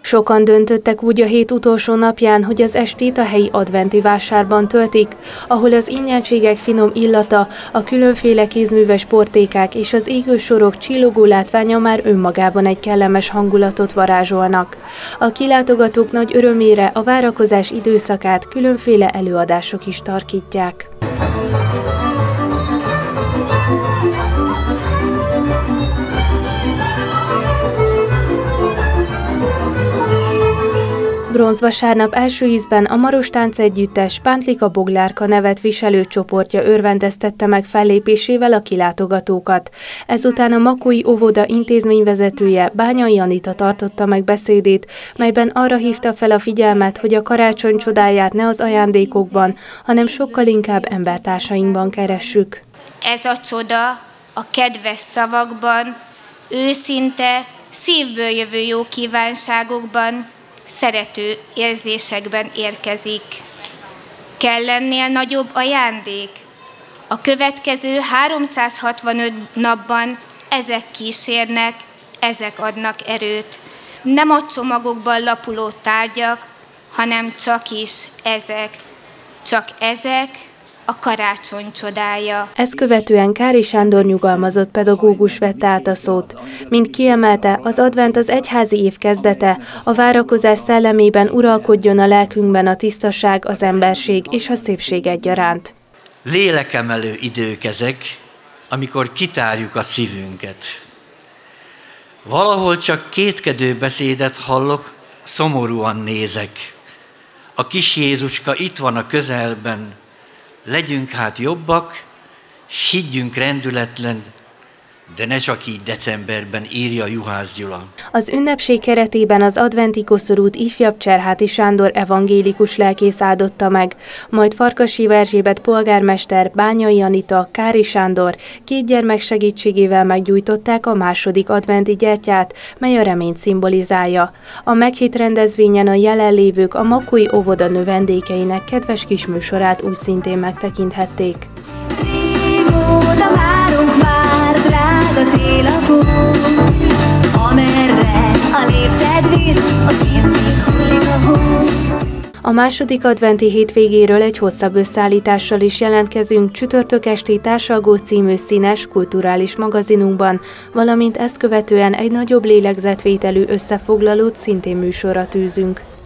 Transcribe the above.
Sokan döntöttek úgy a hét utolsó napján, hogy az estét a helyi adventi vásárban töltik, ahol az ingyenségek finom illata, a különféle kézműves portékák és az égő sorok csillogó látványa már önmagában egy kellemes hangulatot varázsolnak. A kilátogatók nagy örömére a várakozás időszakát különféle előadások is tarkítják. Bronzvasárnap első ízben a Maros Táncegyüttes Pántlika Boglárka nevet viselő csoportja örvendeztette meg fellépésével a kilátogatókat. Ezután a Makói óvoda intézményvezetője, Bányai Anita tartotta meg beszédét, melyben arra hívta fel a figyelmet, hogy a karácsony csodáját ne az ajándékokban, hanem sokkal inkább embertársainkban keressük. Ez a csoda a kedves szavakban, őszinte, szívből jövő jó kívánságokban, szerető érzésekben érkezik. Kell ennél nagyobb ajándék? A következő 365 napban ezek kísérnek, ezek adnak erőt. Nem a csomagokban lapuló tárgyak, hanem csak ezek a karácsony csodája. Ezt követően Kári Sándor nyugalmazott pedagógus vette át a szót. Mint kiemelte, az advent az egyházi év kezdete, a várakozás szellemében uralkodjon a lelkünkben a tisztaság, az emberség és a szépség egyaránt. Lélekemelő idők ezek, amikor kitárjuk a szívünket. Valahol csak kétkedő beszédet hallok, szomorúan nézek. A kis Jézuska itt van a közelben, legyünk hát jobbak, s higgyünk rendületlen, de ne csak így decemberben, írja Juhász Gyula. Az ünnepség keretében az adventi koszorút ifjabb Cserháti Sándor evangélikus lelkész áldotta meg, majd Farkasy Erzsébet polgármester, Bányai Anita, Kári Sándor két gyermek segítségével meggyújtották a második adventi gyertyát, mely a reményt szimbolizálja. A meghitt rendezvényen a jelenlévők a Makói óvoda növendékeinek kedves kis műsorát úgy szintén megtekinthették. A második adventi hétvégéről egy hosszabb összeállítással is jelentkezünk csütörtök esti Társalgó című színes, kulturális magazinunkban, valamint ezt követően egy nagyobb lélegzetvételű összefoglalót szintén műsorra tűzünk.